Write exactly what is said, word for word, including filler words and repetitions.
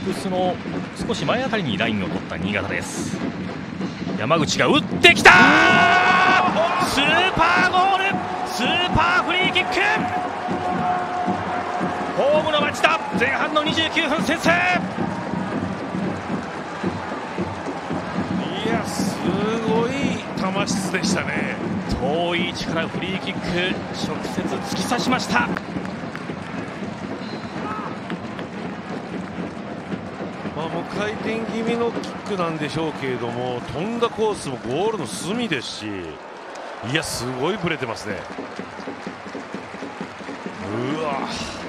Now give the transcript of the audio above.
クスの少し前あたりにラインを取った新潟です。山口が打ってきたスーパーゴール、スーパーフリーキック、ホームの町田、前半のにじゅうきゅうふん先制。 いや、すごい球質でしたね。 遠い位置からフリーキック、直接突き刺しました。 まあ、無回転気味のキックなんでしょうけれども、飛んだコースもゴールの隅ですし、いや、すごいブレてますね。うわ。